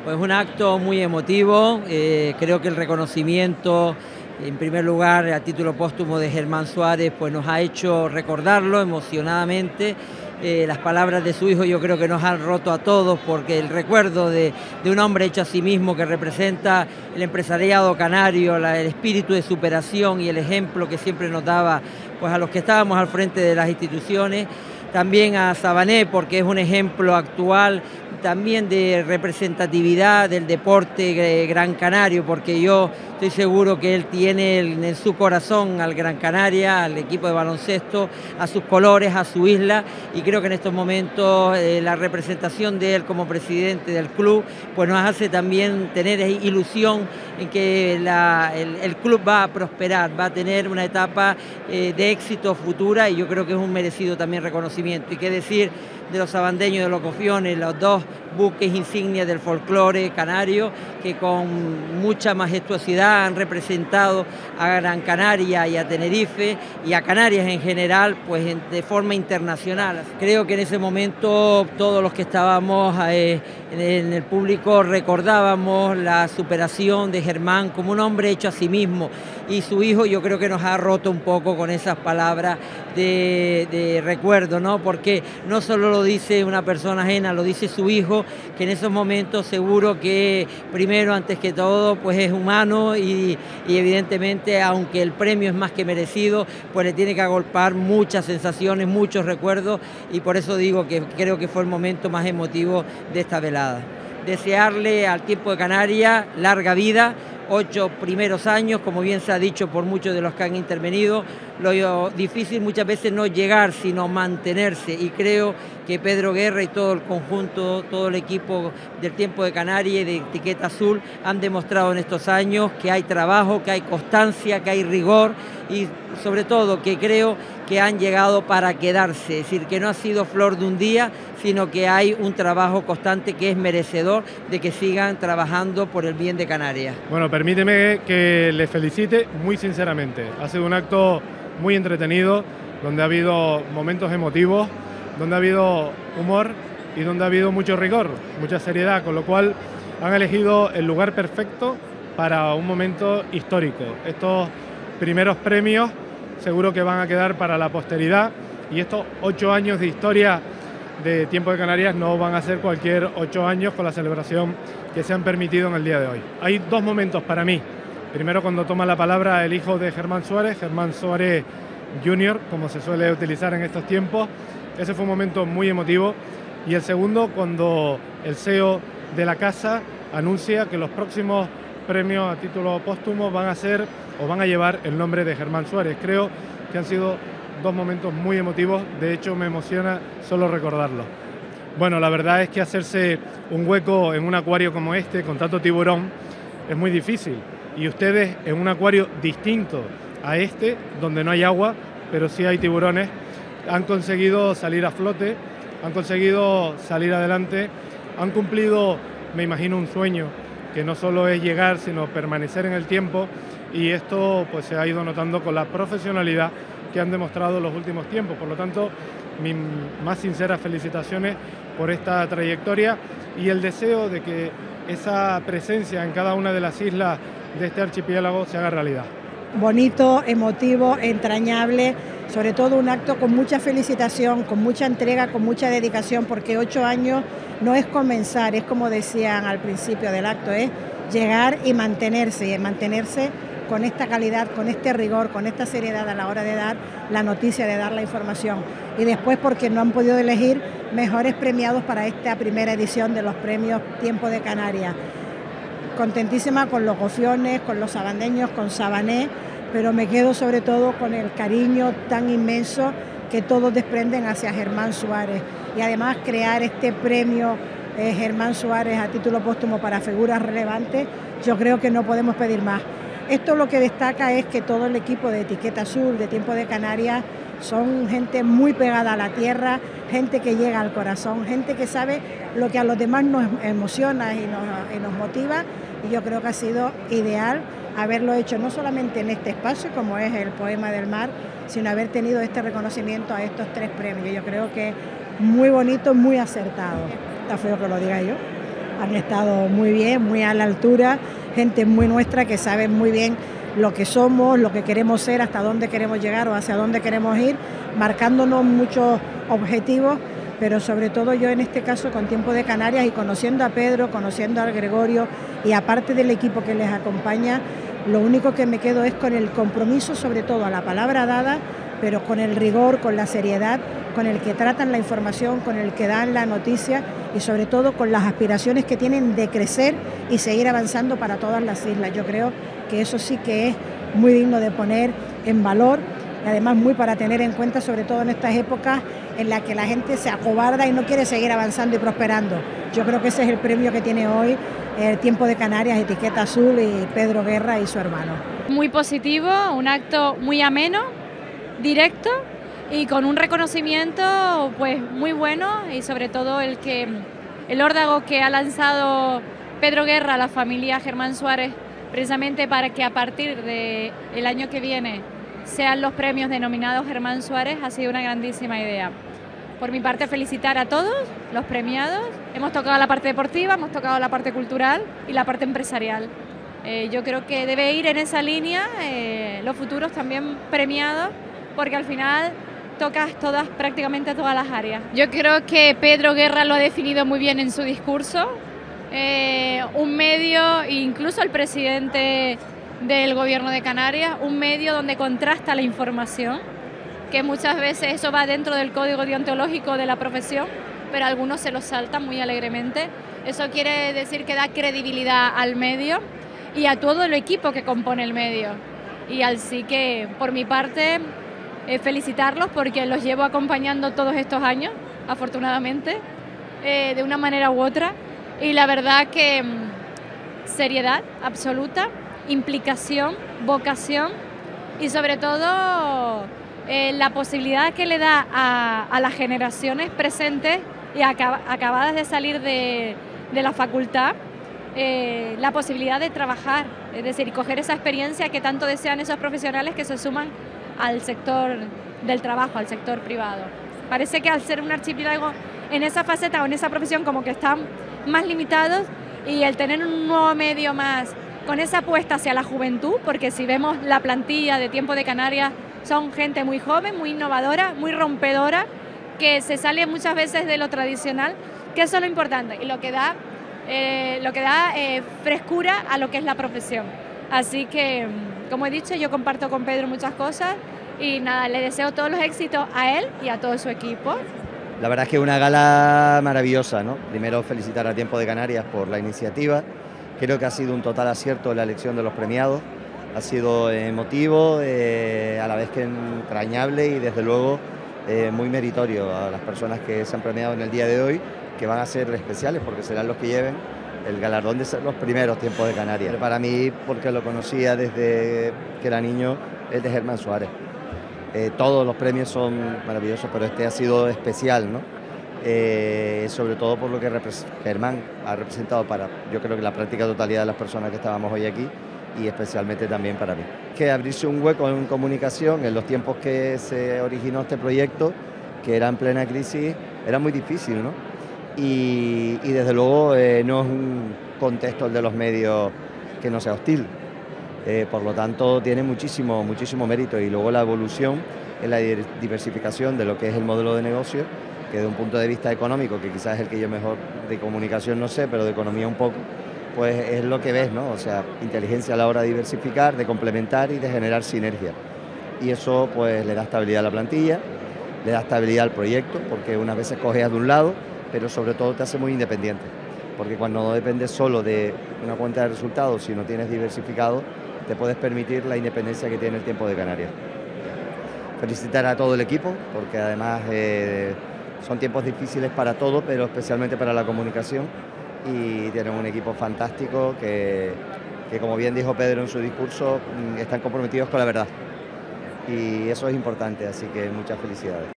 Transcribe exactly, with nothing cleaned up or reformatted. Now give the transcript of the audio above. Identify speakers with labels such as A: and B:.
A: Pues un acto muy emotivo, eh, creo que el reconocimiento, en primer lugar, a título póstumo de Germán Suárez, pues nos ha hecho recordarlo emocionadamente. Eh, las palabras de su hijo yo creo que nos han roto a todos, porque el recuerdo de, de un hombre hecho a sí mismo que representa el empresariado canario, la, el espíritu de superación y el ejemplo que siempre nos daba pues a los que estábamos al frente de las instituciones. También a Sabané, porque es un ejemplo actual también de representatividad del deporte gran canario, porque yo estoy seguro que él tiene en su corazón al Gran Canaria, al equipo de baloncesto, a sus colores, a su isla, y creo que en estos momentos eh, la representación de él como presidente del club pues nos hace también tener ilusión en que la, el, el club va a prosperar, va a tener una etapa eh, de éxito futura, y yo creo que es un merecido también reconocimiento. Y qué decir de los sabandeños, de los cofiones, los dos buques insignias del folclore canario, que con mucha majestuosidad han representado a Gran Canaria y a Tenerife y a Canarias en general, pues en, de forma internacional. Creo que en ese momento todos los que estábamos eh, en, en el público recordábamos la superación de Germán como un hombre hecho a sí mismo, y su hijo yo creo que nos ha roto un poco con esas palabras de, de recuerdo, ¿no? Porque no solo lo dice una persona ajena, lo dice su hijo, que en esos momentos seguro que primero, antes que todo, pues es humano y, y evidentemente, aunque el premio es más que merecido, pues le tiene que agolpar muchas sensaciones, muchos recuerdos, y por eso digo que creo que fue el momento más emotivo de esta velada. Desearle al Tiempo de Canarias larga vida, ocho primeros años, como bien se ha dicho por muchos de los que han intervenido. Lo difícil muchas veces no es llegar, sino mantenerse, y creo que Pedro Guerra y todo el conjunto, todo el equipo del Tiempo de Canarias y de Etiqueta Azul han demostrado en estos años que hay trabajo, que hay constancia, que hay rigor, y sobre todo que creo que han llegado para quedarse, es decir, que no ha sido flor de un día, sino que hay un trabajo constante que es merecedor de que sigan trabajando por el bien de Canarias.
B: Bueno, permíteme que les felicite muy sinceramente. Ha sido un acto muy entretenido, donde ha habido momentos emotivos, donde ha habido humor y donde ha habido mucho rigor, mucha seriedad, con lo cual han elegido el lugar perfecto para un momento histórico. Estos primeros premios seguro que van a quedar para la posteridad, y estos ocho años de historia de Tiempo de Canarias no van a ser cualquier ocho años con la celebración que se han permitido en el día de hoy. Hay dos momentos para mí. Primero, cuando toma la palabra el hijo de Germán Suárez, Germán Suárez junior, como se suele utilizar en estos tiempos. Ese fue un momento muy emotivo. Y el segundo, cuando el C E O de la casa anuncia que los próximos premios a título póstumo van a ser o van a llevar el nombre de Germán Suárez. Creo que han sido dos momentos muy emotivos, de hecho me emociona solo recordarlo. Bueno, la verdad es que hacerse un hueco en un acuario como este, con tanto tiburón, es muy difícil. Y ustedes, en un acuario distinto a este, donde no hay agua, pero sí hay tiburones, han conseguido salir a flote, han conseguido salir adelante, han cumplido, me imagino, un sueño, que no solo es llegar, sino permanecer en el tiempo, y esto pues se ha ido notando con la profesionalidad que han demostrado en los últimos tiempos. Por lo tanto, mis más sinceras felicitaciones por esta trayectoria y el deseo de que esa presencia en cada una de las islas de este archipiélago se haga realidad.
C: Bonito, emotivo, entrañable, sobre todo un acto con mucha felicitación, con mucha entrega, con mucha dedicación, porque ocho años no es comenzar, es como decían al principio del acto, es llegar y mantenerse, y mantenerse con esta calidad, con este rigor, con esta seriedad a la hora de dar la noticia, de dar la información. Y después, porque no han podido elegir mejores premiados para esta primera edición de los premios Tiempo de Canarias. Contentísima con los gofiones, con los sabandeños, con Sabané, pero me quedo sobre todo con el cariño tan inmenso que todos desprenden hacia Germán Suárez. Y además crear este premio eh, Germán Suárez a título póstumo para figuras relevantes, yo creo que no podemos pedir más. Esto lo que destaca es que todo el equipo de Etiqueta Azul, de Tiempo de Canarias, son gente muy pegada a la tierra, gente que llega al corazón, gente que sabe lo que a los demás nos emociona y nos, y nos motiva, y yo creo que ha sido ideal haberlo hecho no solamente en este espacio, como es el Poema del Mar, sino haber tenido este reconocimiento a estos tres premios. Yo creo que muy bonito, muy acertado. Está feo que lo diga yo. han estado muy bien, muy a la altura, gente muy nuestra que sabe muy bien lo que somos, lo que queremos ser, hasta dónde queremos llegar o hacia dónde queremos ir, marcándonos muchos objetivos, pero sobre todo yo en este caso con Tiempo de Canarias y conociendo a Pedro, conociendo a Gregorio y aparte del equipo que les acompaña, lo único que me quedo es con el compromiso, sobre todo a la palabra dada, pero con el rigor, con la seriedad, con el que tratan la información, con el que dan la noticia y sobre todo con las aspiraciones que tienen de crecer y seguir avanzando para todas las islas. Yo creo que eso sí que es muy digno de poner en valor y además muy para tener en cuenta, sobre todo en estas épocas en las que la gente se acobarda y no quiere seguir avanzando y prosperando. Yo creo que ese es el premio que tiene hoy el Tiempo de Canarias, Etiqueta Azul y Pedro Guerra y su hermano.
D: Muy positivo, un acto muy ameno, directo y con un reconocimiento pues muy bueno y sobre todo el que el órdago que ha lanzado Pedro Guerra a la familia Germán Suárez precisamente para que a partir del año que viene sean los premios denominados Germán Suárez ha sido una grandísima idea. Por mi parte felicitar a todos los premiados, hemos tocado la parte deportiva, hemos tocado la parte cultural y la parte empresarial. Eh, yo creo que debe ir en esa línea eh, los futuros también premiados porque al final tocas todas, prácticamente todas las áreas. Yo creo que Pedro Guerra lo ha definido muy bien en su discurso. Eh, un medio, incluso el presidente del Gobierno de Canarias, un medio donde contrasta la información, que muchas veces eso va dentro del código deontológico de la profesión, pero algunos se lo saltan muy alegremente. Eso quiere decir que da credibilidad al medio y a todo el equipo que compone el medio. Y así que, por mi parte, eh, felicitarlos porque los llevo acompañando todos estos años, afortunadamente, eh, de una manera u otra. Y la verdad que mmm, seriedad absoluta, implicación, vocación y sobre todo eh, la posibilidad que le da a, a las generaciones presentes y acab acabadas de salir de, de la facultad, eh, la posibilidad de trabajar, es decir, coger esa experiencia que tanto desean esos profesionales que se suman al sector del trabajo, al sector privado. Parece que al ser un archipiélago en esa faceta o en esa profesión como que están más limitados y el tener un nuevo medio más con esa apuesta hacia la juventud, porque si vemos la plantilla de Tiempo de Canarias son gente muy joven, muy innovadora, muy rompedora, que se sale muchas veces de lo tradicional, que eso es lo importante y lo que da, eh, lo que da eh, frescura a lo que es la profesión. Así que, como he dicho, yo comparto con Pedro muchas cosas y nada, le deseo todos los éxitos a él y a todo su equipo.
E: La verdad es que es una gala maravillosa, ¿no? Primero felicitar a Tiempo de Canarias por la iniciativa. Creo que ha sido un total acierto la elección de los premiados. Ha sido emotivo, eh, a la vez que entrañable y desde luego eh, muy meritorio a las personas que se han premiado en el día de hoy, que van a ser especiales porque serán los que lleven el galardón de ser los primeros Tiempos de Canarias. Para mí, porque lo conocía desde que era niño, es de Germán Suárez. Eh, todos los premios son maravillosos, pero este ha sido especial, ¿no? Eh, sobre todo por lo que Germán ha representado para, yo creo que la práctica totalidad de las personas que estábamos hoy aquí y especialmente también para mí. Que abrirse un hueco en comunicación en los tiempos que se originó este proyecto, que era en plena crisis, era muy difícil, ¿no? Y, y desde luego eh, no es un contexto el de los medios que no sea hostil. Eh, por lo tanto, tiene muchísimo, muchísimo mérito y luego la evolución en la diversificación de lo que es el modelo de negocio, que desde un punto de vista económico, que quizás es el que yo mejor de comunicación no sé, pero de economía un poco, pues es lo que ves, ¿no? O sea, inteligencia a la hora de diversificar, de complementar y de generar sinergia. Y eso pues le da estabilidad a la plantilla, le da estabilidad al proyecto, porque unas veces cojeas de un lado, pero sobre todo te hace muy independiente, porque cuando no dependes solo de una cuenta de resultados, si no tienes diversificado, te puedes permitir la independencia que tiene el Tiempo de Canarias. Felicitar a todo el equipo, porque además eh, son tiempos difíciles para todo, pero especialmente para la comunicación, y tienen un equipo fantástico que, que, como bien dijo Pedro en su discurso, están comprometidos con la verdad. Y eso es importante, así que muchas felicidades.